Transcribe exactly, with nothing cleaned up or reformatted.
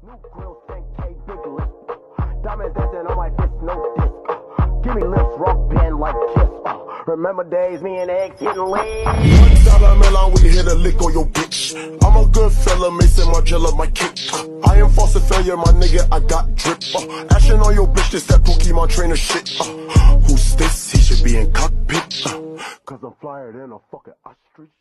New grill, ten K, big lip. Diamonds dancing on my fist, no disc. Uh, give me lips, rock band like Kiss. Uh, remember days, me and X getting lit. One dollar Milan, we hit a lick on your bitch. I'm a good fella, Mason Margiela, my kick. Uh, I am false a failure, my nigga, I got drip. Uh, action on your bitch, this that Pokemon trainer shit. Uh, who's this? He should be in cockpit. Uh, Cause I'm flyer than a fucking ostrich.